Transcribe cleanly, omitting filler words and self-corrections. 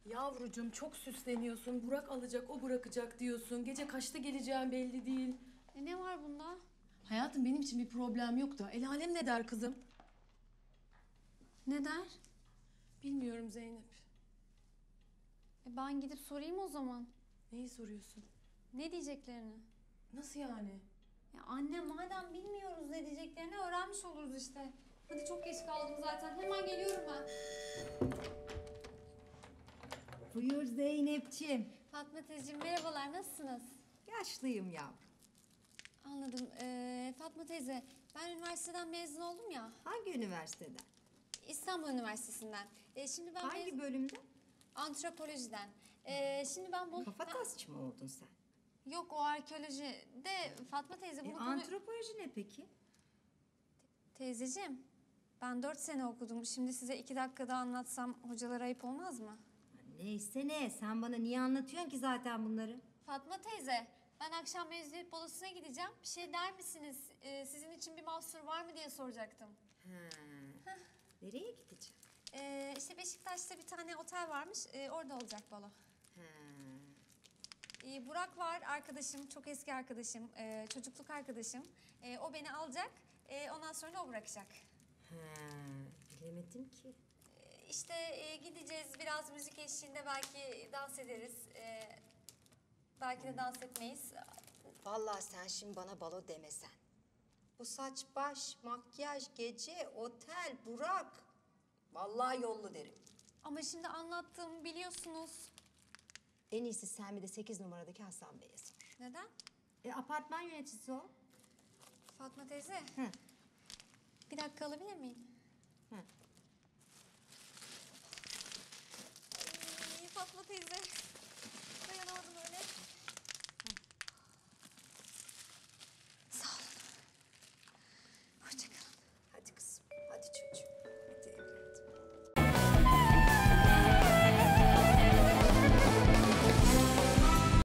Yavrucuğum çok süsleniyorsun. Burak alacak, o bırakacak diyorsun. Gece kaçta geleceğin belli değil. Ne var bunda? Hayatım benim için bir problem yok da el alem ne der kızım? Ne der? Bilmiyorum Zeynep. Ben gidip sorayım o zaman. Neyi soruyorsun? Ne diyeceklerini? Nasıl yani? Ya anne madem bilmiyoruz ne diyeceklerini öğrenmiş oluruz işte. Hadi çok geç kaldım zaten. Hemen geliyorum ben. Buyur Zeynep'ciğim. Fatma teyzeciğim merhabalar. Nasılsınız? Yaşlıyım yavrum. Anladım. Fatma teyze ben üniversiteden mezun oldum ya. Hangi üniversiteden? İstanbul Üniversitesi'nden. Şimdi ben Hangi bölümden? antropolojiden. Şimdi ben bu... Kafatasçı mı oldun sen? Yok o arkeoloji de Fatma teyze bunu Antropoloji ne peki? Teyzeciğim ben 4 sene okudum. Şimdi size 2 dakikada anlatsam hocalara ayıp olmaz mı? Neyse ne, sen bana niye anlatıyorsun ki zaten bunları? Fatma teyze ben akşam mezuniyet balosuna gideceğim. Bir şey der misiniz? Sizin için bir mahsur var mı diye soracaktım. Ha. Nereye gideceğim? İşte Beşiktaş'ta bir tane otel varmış. Orada olacak balo. Ha. Burak var arkadaşım, çok eski arkadaşım, çocukluk arkadaşım. O beni alacak, ondan sonra o bırakacak. Ha. Bilemedim ki. İşte gideceğiz, biraz müzik eşliğinde belki dans ederiz. Belki de dans etmeyiz. Vallahi sen şimdi bana balo demesen. Bu saç, baş, makyaj, gece, otel, Burak. Vallahi yollu derim. Ama şimdi anlattığımı biliyorsunuz. En iyisi sen bir de 8 numaradaki Hasan Bey'e sor. Neden? Apartman yöneticisi o. Fatma teyze. Hı. Bir dakika alabilir miyim? Hı. Fatma teyze.